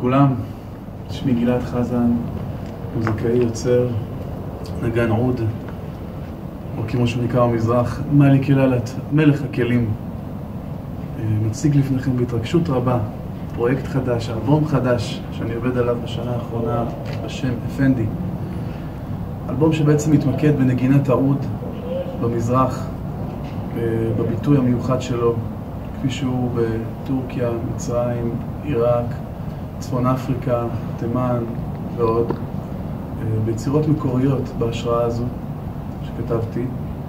לכולם, שמי גלעד חזן, מוזיקאי יוצר, נגן עוד, או כמו שנקרא במזרח, מאליק אלאלאת, מלך הכלים. מציג לפניכם בהתרגשות רבה פרויקט חדש, אלבום חדש שאני עובד עליו בשנה האחרונה בשם אפנדי. אלבום שבעצם מתמקד בנגינת העוד במזרח, בביטוי המיוחד שלו, כפי שהוא בטורקיה, מצרים, עיראק, צפון אפריקה, תימן ועוד, ביצירות מקוריות בהשראה הזו שכתבתי.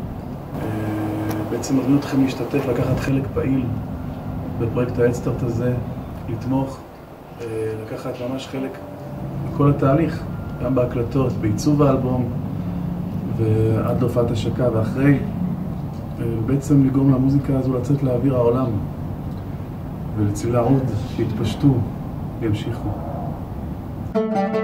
בעצם מזמין אתכם להשתתף, לקחת חלק פעיל בפרויקט ההדסטארט הזה, לתמוך, לקחת ממש חלק בכל התהליך, גם בהקלטות, בעיצוב האלבום ועד להופעת השקה ואחרי, בעצם לגרום למוזיקה הזו לצאת לאוויר העולם ולצלילי העוד שיתפשטו וימשיכו.